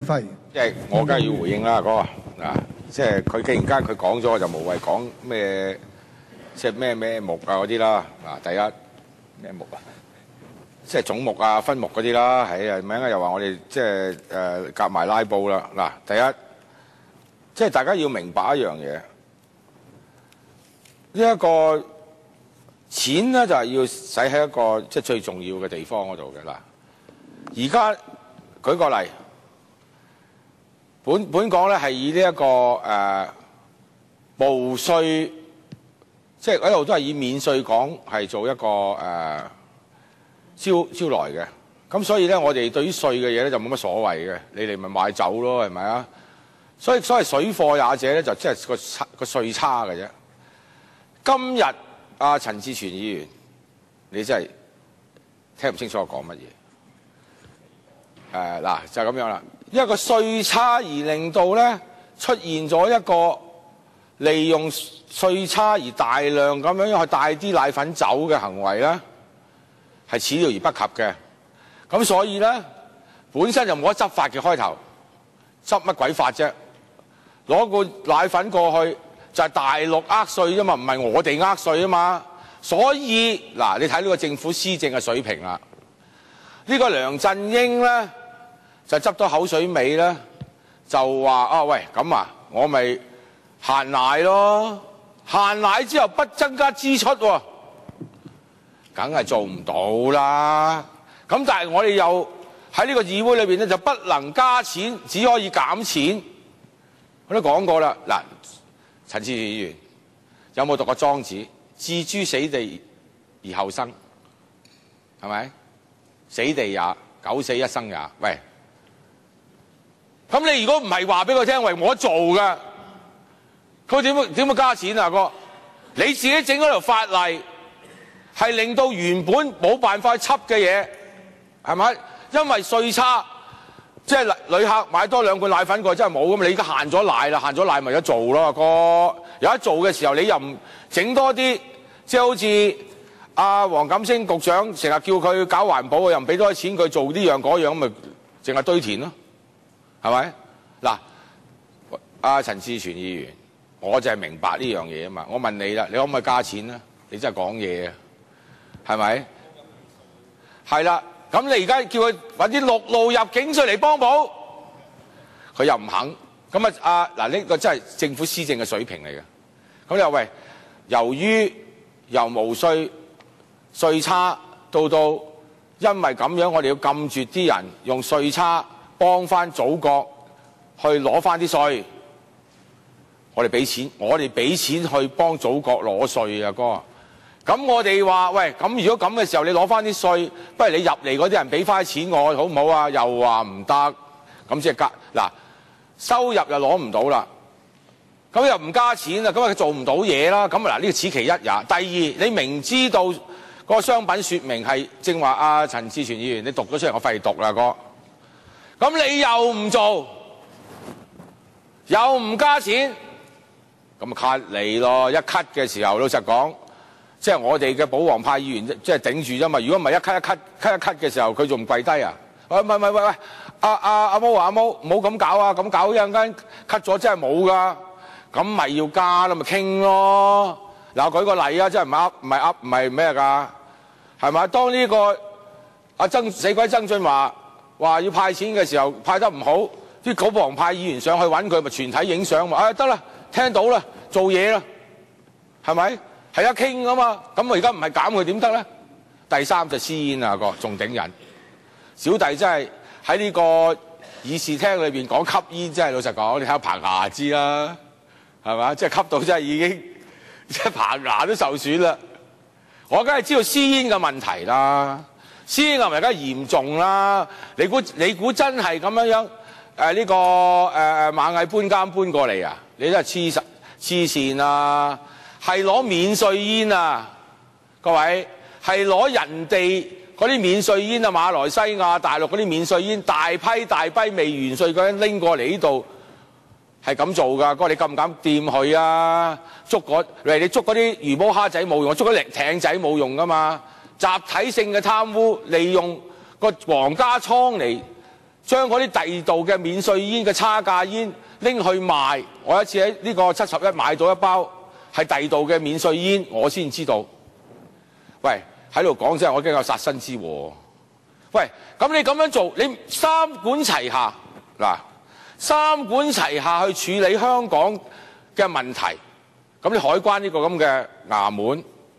輝， 即係我梗係要回應啦，嗰個嗱，即係佢既然間佢講咗，我就無謂講咩，即係咩目啊嗰啲啦。嗱，第一咩目啊，即係總目啊、分目嗰啲啦。係啊，名啊又話我哋即係夾埋拉布啦。嗱，第一即係大家要明白一樣嘢，呢一個錢咧就係要使喺一個即係最重要嘅地方嗰度嘅嗱。而家舉個例。本港咧係以呢、這、一個無稅，即係一路都係以免稅港係做一個招來嘅。咁所以咧，我哋對於稅嘅嘢咧就冇乜所謂嘅。你哋咪買酒咯，係咪啊？所謂水貨也者咧，就即係個稅差嘅啫。今日陳志全議員，你真係聽唔清楚我講乜嘢？嗱就係咁樣啦。一個稅差而令到咧出現咗一個利用稅差而大量咁樣去帶啲奶粉走嘅行為咧，係始料而不及嘅。咁所以咧，本身就冇得執法嘅開頭，執乜鬼法啫？攞個奶粉過去就係大陸呃稅啫嘛，唔係我哋呃稅啊嘛。所以嗱，你睇呢個政府施政嘅水平啦，呢個梁振英咧。就執到口水尾咧，就話喂咁啊，我咪限奶咯，限奶之後不增加支出喎，梗係做唔到啦。咁但係我哋又喺呢個議會裏邊咧，就不能加錢，只可以減錢。我都講過啦，嗱，陳志全議員有冇讀過莊子？置諸死地而後生，係咪？死地也，九死一生也。喂！咁你如果唔係話俾佢聽，喂，我做㗎，佢點會加錢啊？哥，你自己整嗰條法例係令到原本冇辦法執嘅嘢，係咪？因為稅差，即係旅客買多2罐奶粉過去真係冇㗎嘛？你而家限咗奶啦，限咗奶咪有得做咯，哥。有得做嘅時候，你又唔整多啲，即係好似黃錦星局長成日叫佢搞環保，又唔俾多啲錢佢做呢樣嗰樣，咁咪淨係堆填咯。係咪？嗱，陳志全議員，我就係明白呢樣嘢啊嘛。我問你啦，你可唔可以加錢啊？你真係講嘢啊，係咪？係啦，咁你而家叫佢揾啲陸路入境稅嚟幫補，佢又唔肯。咁嗱呢個真係政府施政嘅水平嚟嘅。咁你話喂，由於由無稅稅差到因為咁樣，我哋要禁絕啲人用稅差。幫翻祖國去攞翻啲稅，我哋俾錢去幫祖國攞稅啊，哥。咁我哋話喂，咁如果咁嘅時候，你攞翻啲稅，不如你入嚟嗰啲人俾翻錢我，好唔好啊？又話唔得，咁即係加嗱收入又攞唔到啦，咁又唔加錢啦，咁佢做唔到嘢啦。咁嗱呢個此其一也。第二，你明知道個商品説明係正話陳志全議員，你讀咗出嚟，我費讀啦，哥。咁你又唔做，又唔加錢，咁咪 cut 你咯！一 cut 嘅時候，老實講，即係我哋嘅保皇派議員即係頂住啫嘛。如果唔係一 cut 嘅時候，佢仲唔跪低啊？喂，阿毛唔好咁搞啊！咁搞一陣間 cut 咗真係冇噶，咁咪要加啦，咪傾咯。嗱，舉個例啊，真係唔係咩㗎？係咪？當呢個死鬼曾俊華話要派錢嘅時候派得唔好，啲保皇派議員上去揾佢，咪全體影相話得啦，聽到啦，做嘢啦，係咪？係一傾㗎嘛，咁我而家唔係減佢點得咧？第三就私煙啊，哥仲頂人，小弟真係喺呢個議事廳裏邊講吸煙，真係老實講，你睇下棚牙知啦，係咪？即係吸到真係已經即係棚牙都受損啦。我梗係知道私煙嘅問題啦。私煙係咪而家嚴重啦？你估真係咁樣呢個螞蟻搬家搬過嚟啊？你真係黐線啊！係攞免稅煙啊，各位係攞人哋嗰啲免稅煙啊，馬來西亞、大陸嗰啲免稅煙，大批未完稅嗰啲拎過嚟呢度，係咁做㗎。哥，你敢唔敢掂佢啊？你捉嗰啲魚毛蝦仔冇用，捉嗰啲艇仔冇用㗎嘛。集體性嘅貪污，利用個皇家倉嚟將嗰啲第二度嘅免稅煙嘅差價煙拎去賣。我一次喺呢個71買到一包係第二度嘅免稅煙，我先知道。喂，喺度講真，我驚有殺身之禍。喂，咁你咁樣做，你三管齊下嗱，三管齊下去處理香港嘅問題，咁你海關呢個咁嘅衙門，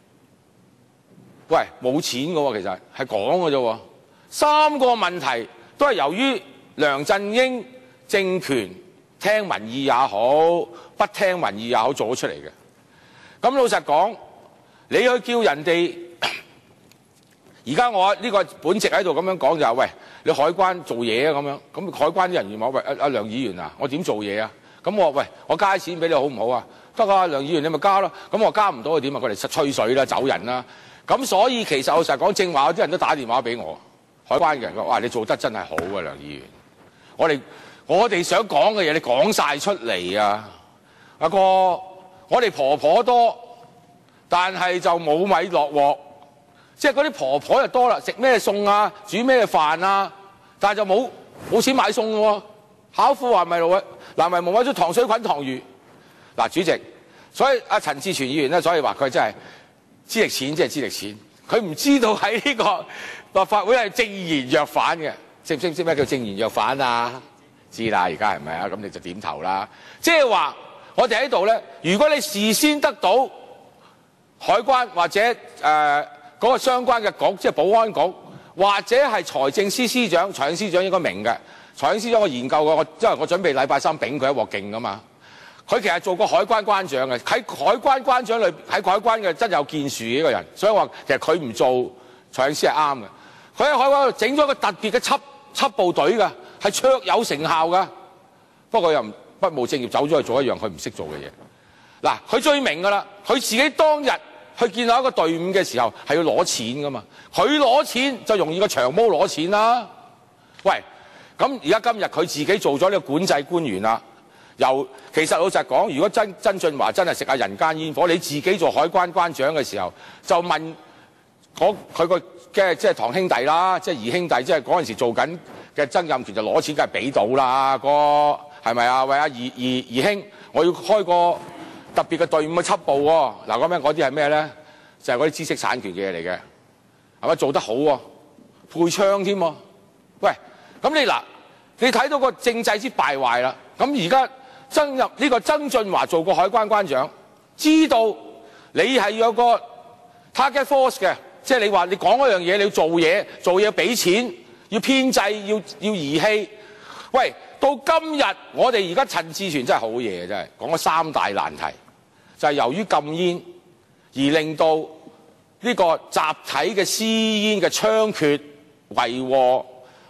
喂冇錢㗎喎，其實係講㗎啫喎。三個問題都係由於梁振英政權聽民意也好，不聽民意也好做咗出嚟嘅。咁老實講，你去叫人哋。而家我呢個本席喺度咁樣講就係，喂，你海關做嘢啊咁樣，咁海關啲人員話，喂，阿梁議員啊，我點做嘢啊？咁我話，喂，我加錢俾你好唔好啊？得啊，梁議員你咪加咯。咁我加唔到佢點啊？佢哋吹水啦，走人啦。咁所以其實老實講，正話有啲人都打電話俾我，海關嘅人話，哇，你做得真係好啊，梁議員。我哋想講嘅嘢，你講晒出嚟啊！阿哥，我哋婆婆多，但係就冇米落鑊。即係嗰啲婆婆就多啦，食咩餸啊，煮咩飯啊，但係就冇錢買餸喎。巧婦話咪路啊，難為無米粥，糖水滾糖魚。嗱，主席，所以阿陳志全議員咧，所以話佢真係資歷淺，即係資歷淺。佢唔知道喺呢個立法會係正言若反嘅，知唔知咩叫正言若反啊？知啦，而家係咪啊？咁你就點頭啦。即係話我哋喺度咧，如果你事先得到海關或者嗰個相關嘅局，即係保安局，或者係財政司司長，財政司長應該明嘅。財政司長我研究過，因為我準備禮拜三丙佢一鑊勁噶嘛。佢其實做過海關關長嘅，喺海關關長裏，喺海關嘅真有建樹呢個人，所以話其實佢唔做財政司係啱嘅。佢喺海關度整咗個特別嘅緝部隊㗎，係卓有成效㗎。不過又不務正業，走咗去做一樣佢唔識做嘅嘢。嗱，佢最明㗎啦，佢自己當日去見到一個隊伍嘅時候係要攞錢噶嘛，佢攞錢就容易過長毛攞錢啦。喂，咁而家今日佢自己做咗呢個管制官員啦，其實老實講，如果曾俊華真係食下人間煙火，你自己做海關關長嘅時候，就問佢個即係堂兄弟啦，即係二兄弟，即係嗰陣時做緊嘅曾蔭權就攞錢，梗係俾到啦，哥係咪啊？喂，阿二兄，我要開個特別嘅隊伍去緝捕喎。嗱，咁樣嗰啲係咩咧？就係嗰啲知識產權嘅嘢嚟嘅，係咪做得好喎？配槍添喎。喂，咁你睇到個政制之敗壞啦。咁而家呢個曾俊華做過海關關長，知道你係有個 target force 嘅，即係你話你講嗰樣嘢，你要做嘢俾錢，要編制，要儀器。喂，到今日我哋而家陳志全真係好嘢，真係講咗三大難題，就係由於禁煙而令到呢個集體嘅私煙嘅猖獗，為禍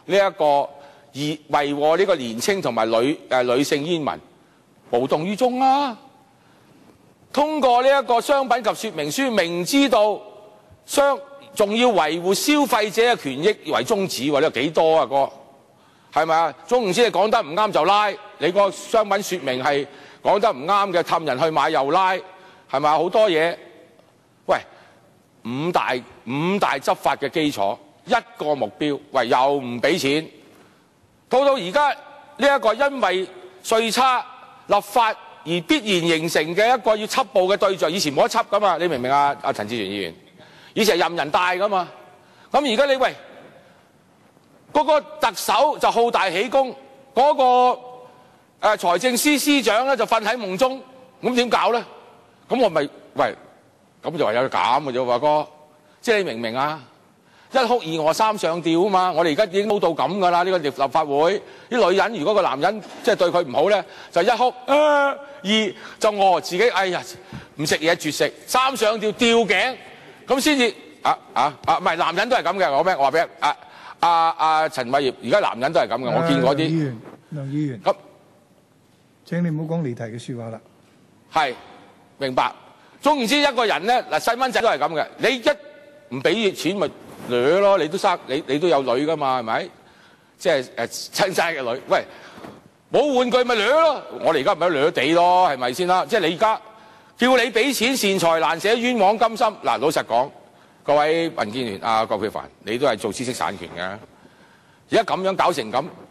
呢個年青同埋女性煙民無動於衷啦。通過呢一個商品及說明書，明知道仲要維護消費者嘅權益為宗旨喎，呢個幾多啊哥？係咪啊？總言之，你講得唔啱就拉，你個商品說明係講得唔啱嘅，氹人去買又拉，係咪啊？好多嘢。喂，五大執法嘅基礎，一個目標，喂又唔俾錢，到而家呢一個因為稅差立法而必然形成嘅一個要緝捕嘅對象，以前冇得緝噶嘛，你明唔明啊？阿陳志全議員，以前係任人帶噶嘛，咁而家你喂嗰個特首就好大喜功，嗰個財政司司長咧就瞓喺夢中，咁點搞咧？咁我咪喂？咁就話有減嘅啫喎，哥，即係你明唔明啊？一哭二餓三上吊啊嘛！我哋而家已經撈到咁噶啦，呢個立法會啲女人，如果個男人即係對佢唔好咧，就一哭二就餓自己，哎呀唔食嘢絕食，三上吊吊頸，咁先至唔係男人都係咁嘅，我話俾陳偉業，而家男人都係咁嘅，我見過啲。 梁議員， 咁請你唔好講離題嘅説話啦。 係明白。總言之，一個人咧嗱，細蚊仔都係咁嘅，你一唔俾錢咪掠咯，你都有女噶嘛，係咪？即係親生嘅女，喂，冇玩具咪掠咯，我哋而家咪掠地咯，係咪先啦？即係你而家叫你俾錢，善財難捨，冤枉甘心。嗱，老實講，各位民建聯郭佩凡，你都係做知識產權嘅，而家咁樣搞成咁，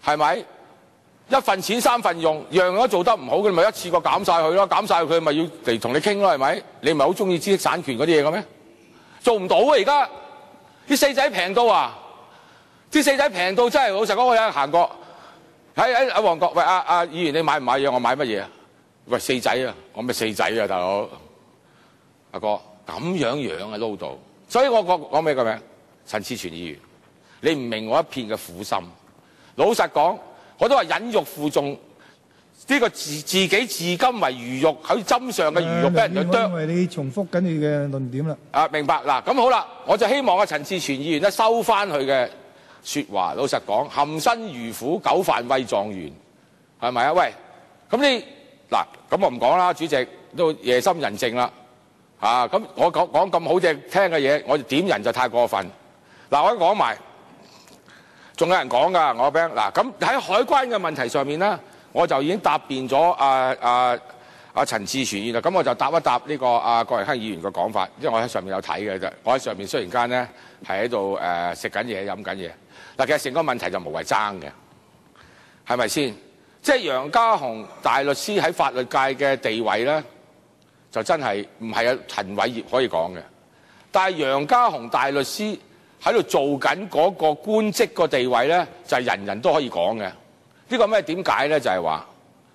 係咪？一份錢三份用，樣樣都做得唔好嘅，咪一次過減晒佢咯，減晒佢咪要嚟同你傾咯，係咪？你唔係好中意知識產權嗰啲嘢嘅咩？做唔到啊！而家啲四仔平到啊！啲四仔平到真係老實講，我有行過喺旺角，喂議員你買唔買嘢？我買乜嘢啊？喂四仔啊！我咩四仔啊，大佬阿哥咁樣啊撈到，所以我講咩個名？陳志全議員，你唔明我一片嘅苦心。老實講，我都話忍辱負重，呢個自己至今為魚肉，喺針上嘅魚肉俾人就啄。 因為你重複緊你嘅論點啦。 啊，明白嗱，咁好啦，我就希望阿陳志全議員咧收翻佢嘅説話。老實講，含辛茹苦，久犯威狀元，係咪啊？喂，咁你嗱，咁我唔講啦，主席都夜深人靜啦，咁我講咁好聽嘅嘢，我點人就太過分。嗱，我講埋。仲有人講㗎，我兵嗱咁喺海關嘅問題上面咧，我就已經答辯咗陳志全議員啦。咁我就答一答呢個郭榮鏗議員嘅講法，因為我喺上面有睇嘅啫。我喺上面雖然間咧係喺度食緊嘢飲緊嘢，嗱其實成個問題就無謂爭嘅，係咪先？即係楊家雄大律師喺法律界嘅地位咧，就真係唔係有陳偉業可以講嘅。但係楊家雄大律師喺度做緊嗰個官職個地位咧，就係人人都可以講嘅。呢個咩點解咧？就係話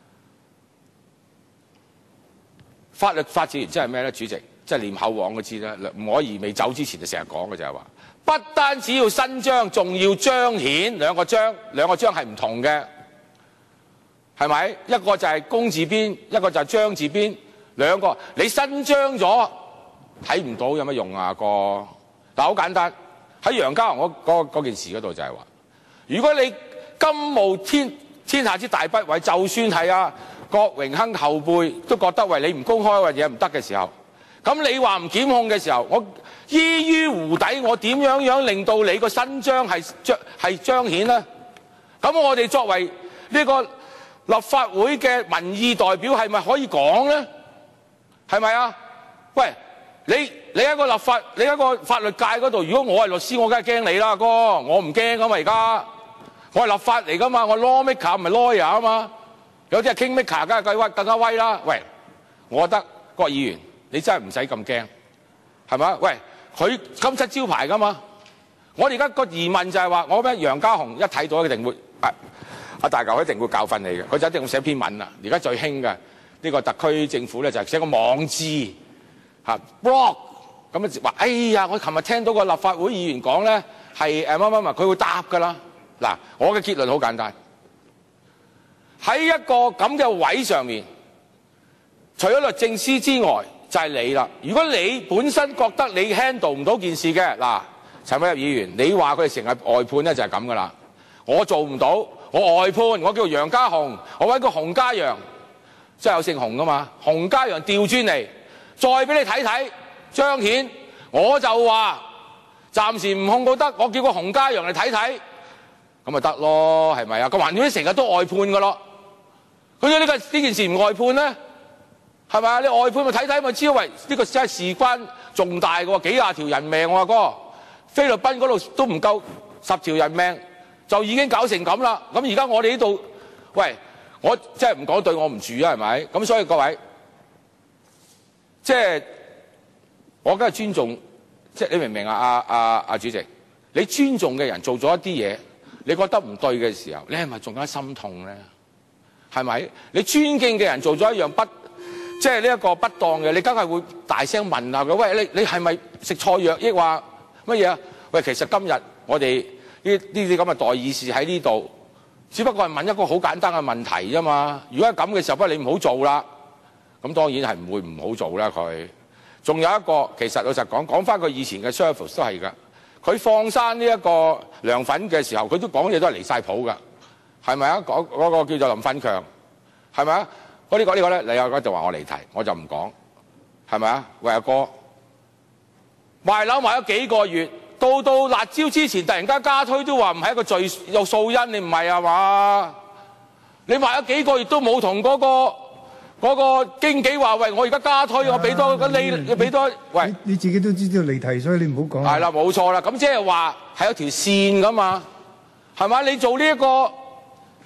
法律發展完即係咩咧？主席即係念口簧嗰知啦。吳靄儀未走之前就成日講嘅就係話，不單止要伸張，仲要彰顯。兩個章係唔同嘅，係咪？一個就係公字邊，一個就係章字邊，兩個你伸張咗睇唔到有乜用啊？嗱好簡單。喺楊家雄嗰件事嗰度就係話，如果你甘冒天下之大不韙，就算係郭榮鏗後輩都覺得喂你唔公開嘅嘢唔得嘅時候，咁你話唔檢控嘅時候，我依於胡底，我點樣令到你個伸張係彰顯呢？咁我哋作為呢個立法會嘅民意代表，係咪可以講呢？係咪啊？喂！你喺個立法，你喺個法律界嗰度，如果我係律師，我梗係驚你啦，哥，我唔驚噶嘛，而家我係立法嚟噶嘛，我 law maker 唔係 lawyer 啊嘛，有啲係 king maker，梗係更加威啦。喂，我覺得郭議員你真係唔使咁驚，係咪？喂，佢金漆招牌噶嘛，我哋而家個疑問就係話，我覺得楊家雄一睇到一定會大嚿一定會教訓你嘅，佢就一定會寫篇文啦。而家最興嘅呢個特區政府咧就係寫個網誌。blog 咁話，哎呀！我琴日聽到個立法會議員講咧，係佢會答㗎啦。嗱，我嘅結論好簡單，喺一個咁嘅位上面，除咗律政司之外，就係你啦。如果你本身覺得你 handle 唔到件事嘅，嗱，陳偉業議員，你話佢哋成日外判咧就係咁㗎啦。我做唔到，我外判，我叫楊家雄，我揾個洪家陽，即係有姓洪㗎嘛，洪家陽調轉嚟。再俾你睇睇彰顯，我就話暫時唔控告得，我叫個洪家陽嚟睇睇，咁咪得咯，係咪啊？個環境成日都外判噶咯，佢呢件事唔外判咧，係咪啊？你外判咪睇睇咪知，喂，呢個真係事關重大嘅喎，幾廿條人命我哥，菲律賓嗰度都唔夠10條人命，就已經搞成咁啦。咁而家我哋呢度，喂，我真係唔講對我唔住啊，係咪？咁所以各位。即係我梗係尊重，即係你明唔明啊？主席，你尊重嘅人做咗一啲嘢，你覺得唔對嘅時候，你係咪仲加心痛咧？係咪？你尊敬嘅人做咗一樣即係呢一個不當嘅，你梗係會大聲問下佢，喂，你係咪食錯藥，抑或乜嘢啊？喂，其實今日我哋呢啲咁嘅代議士喺呢度，只不過係問一個好簡單嘅問題啫嘛。如果係咁嘅時候，不如你唔好做啦。咁當然係唔會唔好做啦。佢仲有一個，其實老實講翻佢以前嘅 service 都係㗎。佢放生呢一個涼粉嘅時候，佢都講嘢都係離晒譜㗎，係咪啊？嗰個叫做林奮強，係咪啊？呢個咧，你有嗰度話我離題，我就唔講，係咪啊？喂，阿哥，賣樓賣咗幾個月，到辣椒之前突然間加推都話唔係一個罪有訴因，你唔係啊嘛？你賣咗幾個月都冇同嗰個經紀話，喂，我而家加推，我俾多個你俾多，喂， 你自己都知道離題，所以你唔好講。 係啦，冇錯啦，咁即係話係有條線噶嘛，係咪？你做呢一個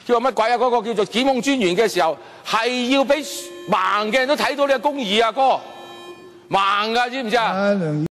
叫乜鬼啊？嗰、個叫做檢控專員嘅時候，係要俾盲嘅人都睇到你嘅公義啊，哥，盲㗎，知唔知啊？ 梁議